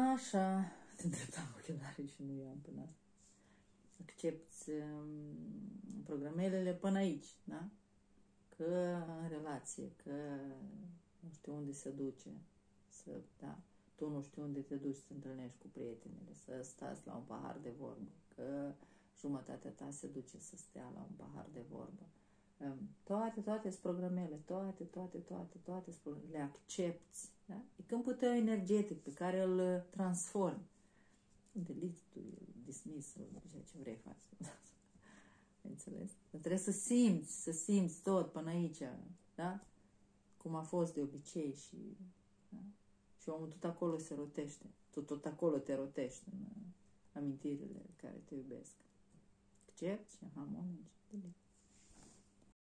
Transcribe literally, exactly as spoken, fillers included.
Așa, te îndreptam ochelarii și nu i-am până asta. Accepți um, programele până aici, da? Că în relație, că nu știu unde se duce, să, da? Tu nu știu unde te duci să te întâlnești cu prietenele, să stați la un pahar de vorbă, că jumătatea ta se duce să stea la un pahar de vorbă. Um, toate, toate sunt programele, toate, toate, toate, toate le accepti, da? E câmpul tău energetic pe care îl transformi. Delete, dismiss, ceea ce vrei faci. Înțeles? Trebuie să simți, să simți tot până aici, da? Cum a fost de obicei și, da? Și omul tot acolo se rotește. Tu tot acolo te rotești în amintirile care te iubesc. Accepti și aha, moment, delete.